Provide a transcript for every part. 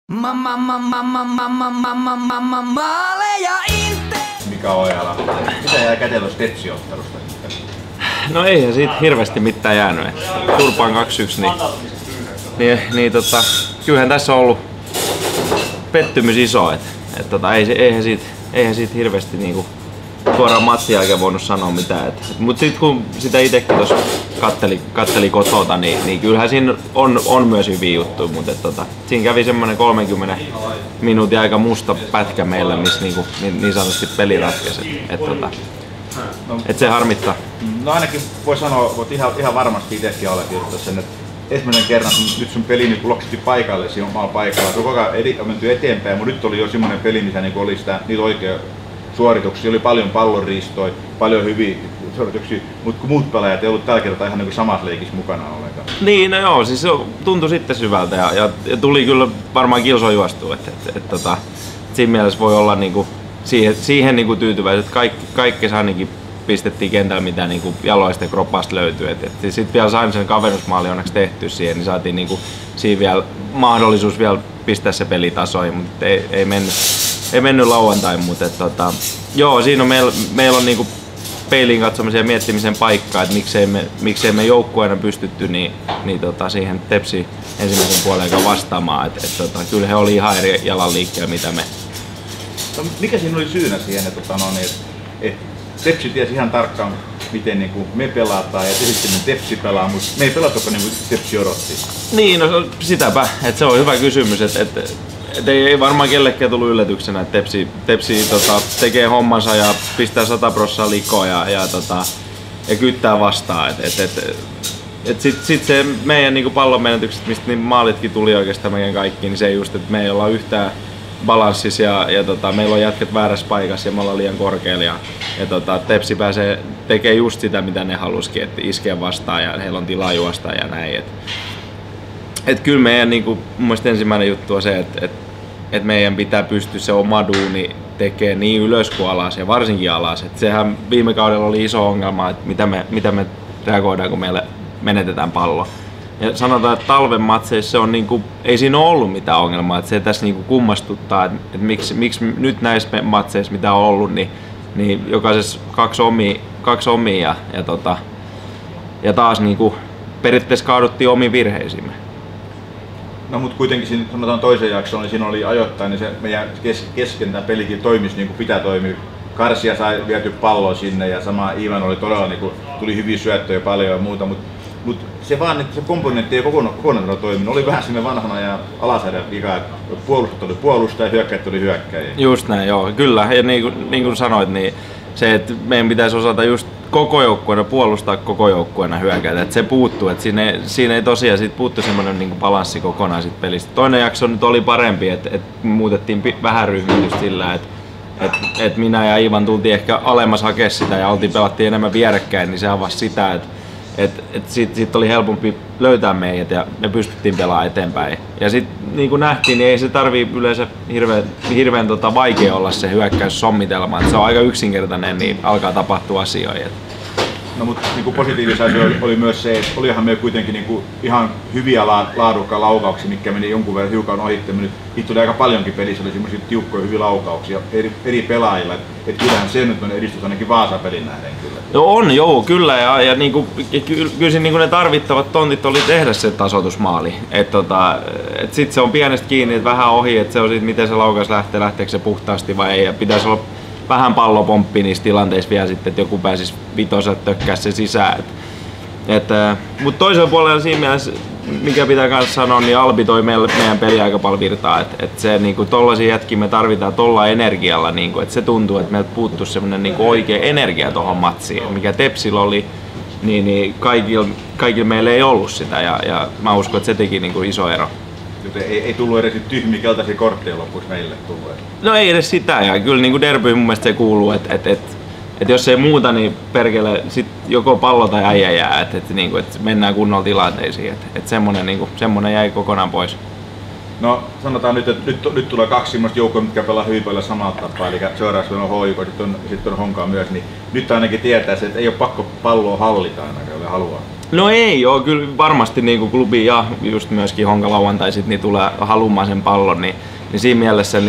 Maaleja Inter! Mikä Ojala? Mitä jää käteen tuosta Tepsi-ottelusta sitten? No eihän siitä hirveästi mitään jäänyt. Turpaan 2-1, kyllähän tässä on ollut pettymys iso. Eihän siitä hirveästi niinku suoraan matsin jälkeen voinut sanoa mitään. Mutta sitten kun sitä itsekin tuossa katteli kotota, niin kyllähän siinä on myös hyviä juttuja. Mutta siinä kävi semmoinen 30 minuutin aika musta pätkä meillä, missä niinku, niin sanotusti peli ratkesi. Et se harmittaa. No ainakin voi sanoa, että ihan varmasti itsekin allekirjoittaa sen, että ensimmäisen kerran nyt sun peli niin loksutti paikalle siinä omalla paikalla. Se on koko ajan menty eteenpäin, mutta nyt oli jo semmoinen peli, missä niin oli niitä oikea suorituksia. Oli paljon pallonriistoja, paljon hyviä suorituksia, mutta kun muut pelaajat ei ollut tällä kertaa ihan niin samassa leikissä mukana ollenkaan. Niin, no joo, siis se tuntui sitten syvältä ja tuli kyllä varmaan kilso juostua. Siinä mielessä voi olla niinku siihen niinku tyytyväiset, että kaikki ainakin pistettiin kentällä, mitä niinku jaloista ja kropasta löytyi. Sitten vielä sain sen kavennusmaali onneksi tehtyä siihen, niin saatiin niinku siinä vielä mahdollisuus vielä pistää se peli tasoihin, mutta ei mennyt lauantain. Mutta joo, siinä on meillä on niinku peiliin katsomisen ja miettimisen paikkaa, että miksei me joukkueena pystytty siihen Tepsi ensimmäisen puolen vastaamaan. Kyllä he oli ihan eri jalan liikkeellä mitä me. No, mikä siinä oli syynä siihen, että Tepsi tiesi ihan tarkkaan, miten niin me pelataan ja sitten Tepsi pelaa, mutta me ei pelattukaan niin kuin Tepsi odotti. Niin, no sitäpä. Se on hyvä kysymys. Ei varmaan kellekään tullut yllätyksenä, että Tepsi tekee hommansa ja pistää 100% likoa ja kyttää vastaan. Sitten se meidän niin pallon menetykset, mistä niin maalitkin tuli oikeastaan meidän kaikki, niin se just, että me ei olla yhtään balanssissa ja meillä on jätket väärässä paikassa ja me ollaan liian korkealla ja Tepsi pääsee tekee just sitä mitä ne halusikin, että iskeä vastaan ja heillä on tilaa juosta ja näin. Kyllä meidän niin kuin, mun mielestä ensimmäinen juttu on se, että meidän pitää pystyä se oma duuni tekemään niin ylös kuin alas ja varsinkin alas. Sehän viime kaudella oli iso ongelma, että mitä me reagoidaan kun meille menetetään pallo. Ja sanotaan, että talven matseissa se on niinku, ei siinä ole ollut mitään ongelmaa, että se tässä niinku kummastuttaa, että miksi nyt näissä matseissa mitä on ollut, niin jokaisessa kaksi omia ja taas niinku periaatteessa kaaduttiin omiin virheisiimme. No mutta kuitenkin siinä sanotaan toisen jakson, niin siinä oli ajoittain, niin se meidän kesken tämä pelikin toimisi niin kuin pitää toimia. Karsia sai viety palloa sinne ja sama Ivan oli todella, niin kuin, tuli hyviä syöttöjä paljon ja muuta, mutta se vaan, että se komponentti ei kokonaan toiminut. Oli vähän sinne vanhana ja alasarjan vika, että puolustajat oli puolustaja ja hyökkäjät oli hyökkäjiä. Just näin, joo, kyllä. Ja niin kuin sanoit, niin se, että meidän pitäisi osata just koko joukkueena puolustaa koko joukkueena hyökätä, että se puuttuu, että siinä ei tosiaan siitä puuttu semmoinen niin kuin balanssi kokonaan siitä pelistä. Toinen jakso nyt oli parempi, että muutettiin vähän ryhmitystä sillä, että minä ja Ivan tultiin ehkä alemmas hakea sitä ja pelattiin enemmän vierekkäin, niin se avasi sitä, että siitä oli helpompi löytää meidät ja me pystyttiin pelaamaan eteenpäin. Ja sitten niin kuin nähtiin, niin ei se tarvii yleensä hirveän vaikea olla se hyökkäys sommitelma. Se on aika yksinkertainen, niin alkaa tapahtua asioita. No mutta niin positiivisia asioita oli myös se, että olihan me kuitenkin niin kuin ihan hyviä laadukkaita laukauksia, mitkä meni jonkun verran hiukan ohitte. Nyt tuli aika paljonkin pelissä, oli semmoisia tiukkoja hyviä laukauksia eri pelaajilla. Että kyllähän se nyt on edistys ainakin Vaasan pelin nähden kyllä. No on, joo, kyllä. Ja niinku, kyllä se, niinku ne tarvittavat tontit oli tehdä se tasoitusmaali. Sitten se on pienestä kiinni, että vähän ohi, että se on siitä, miten se laukaus lähteekö se puhtaasti vai ei. Ja pitäisi olla vähän pallopomppi niissä tilanteissa vielä sitten, että joku pääsisi vitoselta tökkää se sisään. Mutta toisella puolella siinä mielessä, mikä pitää kanssa sanoa, niin Albi toi meidän peliä aika paljon virtaa. Se niinku tollaisia jätkiä me tarvitaan tolla energialla, niinku, että se tuntuu, että meiltä puuttuu semmoinen niinku oikea energia tuohon matsiin. Mikä Tepsillä oli, niin kaikilla meillä ei ollut sitä ja mä uskon, että se teki niinku iso ero. Ei tullut edes tyhmiä keltaisia kortteja lopuksi meille tullut. No ei edes sitä ja kyllä niinku derbyin mun mielestä se kuuluu, että jos ei muuta, niin perkele sit joko pallo tai äijä jää, että mennään kunnolla tilanteisiin. Semmonen jäi kokonaan pois. No sanotaan nyt, että nyt tulee kaksi semmoista joukkoa, mitkä pelaa hyvin paljon samalla tapaa, eli seuraavaksi on HJK, sitten on Honkaa myös, niin nyt ainakin tietää se, että ei ole pakko palloa hallita ainakaan, jolle haluaa. No ei oo, kyllä varmasti niinku klubi ja just myöskin Honka lauantaisit niin tulee halumaan sen pallon, niin siinä mielessä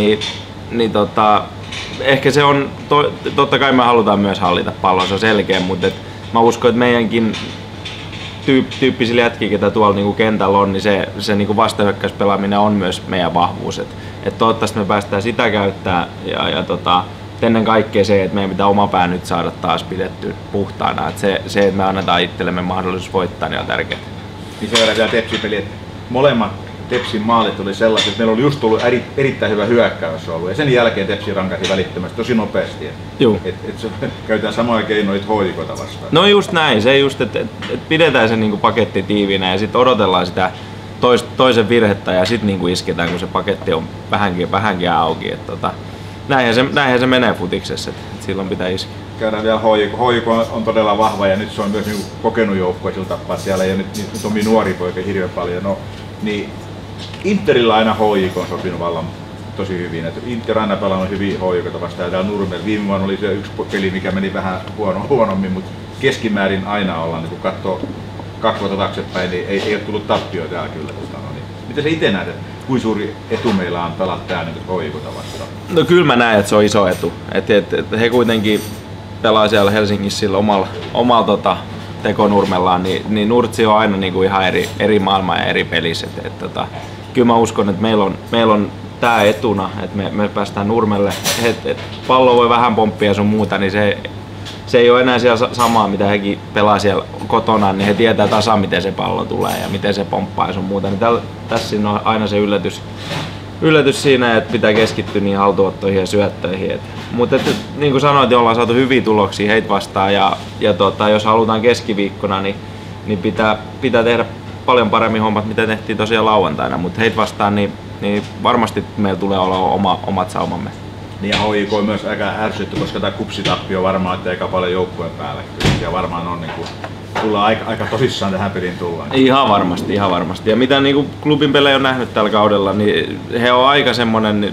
ehkä se on, totta kai me halutaan myös hallita pallon, se on selkeä, mutta mä uskon, että meidänkin tyyppisillä jätkillä, ketä tuolla niinku kentällä on, niin se niinku vastahyökkäyspelaaminen on myös meidän vahvuus. Et toivottavasti me päästään sitä käyttää ja ennen kaikkea se, että meidän pitää oma pää nyt saada taas pidettyä puhtaana. Et se, että me annetaan itsellemme mahdollisuus voittaa, niin on tärkeää. Niin se vielä Tepsi-peli, että molemmat Tepsin maalit oli sellaiset, että meillä oli just tullut erittäin hyvä hyökkäys ollut ja sen jälkeen Tepsi rankasi välittömästi tosi nopeasti. Käytetään samoja keinoja hoikoita vastaan. No just näin, se just, että pidetään se niinku paketti tiiviinä ja sitten odotellaan sitä toisen virhettä ja sitten niinku isketään, kun se paketti on vähänkin auki. Näinhän se menee futiksessa, että silloin pitää iskeä. Käydään vielä Hoiko on todella vahva ja nyt se on myös niinku kokenut joukkue sillä tapaa siellä ja nyt on nuori poika hirveän paljon. No, niin Interillä aina Hoiko on sopinut vallan tosi hyvin. Et Inter aina pelannut hyvin Hoikota vastaan. Täällä Nurmella viime vuonna oli se yksi peli, mikä meni vähän huonommin, mutta keskimäärin aina ollaan, niin kun katsoo 2 vuotta taaksepäin, niin ei ole tullut tappioita täällä kyllä. Niin. Miten sä itse näet, että kuinka suuri etu meillä on pelata täällä niin Hoikota vastaan? No kyllä mä näen, että se on iso etu. Et he kuitenkin pelaa siellä Helsingissä sillä omalla tekonurmellaan, niin Nurtsi on aina niinku ihan eri maailma ja eri pelissä. Kyllä mä uskon, että meillä on tää etuna, että me päästään nurmelle, että pallo voi vähän pomppia sun muuta, niin se ei ole enää siellä samaa, mitä hekin pelaa siellä kotona, niin he tietää tasan, miten se pallo tulee ja miten se pomppaa ja sun muuta. Niin tässä on aina se yllätys siinä, että pitää keskittyä niin haltuottoihin ja syöttöihin. Mutta niin kuin sanoit, ollaan saatu hyviä tuloksia heitä vastaan ja jos halutaan keskiviikkona, niin pitää tehdä paljon paremmin hommat, mitä tehtiin tosiaan lauantaina. Mutta heitä vastaan, niin varmasti meillä tulee olla omat saumamme. Niin ja HJK on myös aika ärsytty, koska tämä kupsitappio varmaan, että aika paljon joukkueen päällä. Ja varmaan on niin kuin, tullaan aika tosissaan tähän peliin tullaan. Ihan varmasti. Ja mitä niin kuin klubin pelejä on nähnyt tällä kaudella, niin he on aika semmonen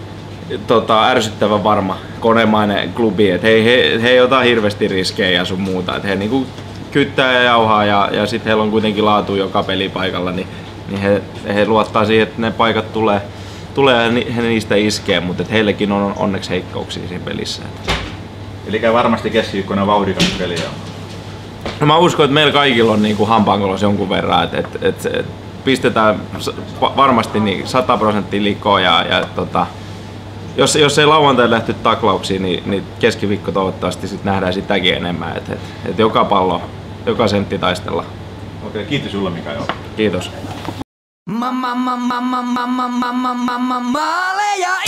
ärsyttävän varma konemainen klubi. Et he ei ota hirveästi riskejä ja sun muuta. Et he niinku kyttää ja jauhaa ja sitten heillä on kuitenkin laatu joka pelipaikalla, niin he luottaa siihen, että ne paikat tulee ja he niistä iskee, mutta heillekin on onneksi heikkouksia siinä pelissä. Eli varmasti keskiviikkona vauhdikas peliä. No mä uskon, että meillä kaikilla on niinku hampaankolossa jonkun verran, että pistetään varmasti niin 100% likoa ja jos ei lauantai lähty taklauksiin, niin keskiviikko toivottavasti sit nähdään sitäkin enemmän, että joka pallo, joka sentti taistella. Okei, kiitos sulle Mika. Kiitos. Maaleja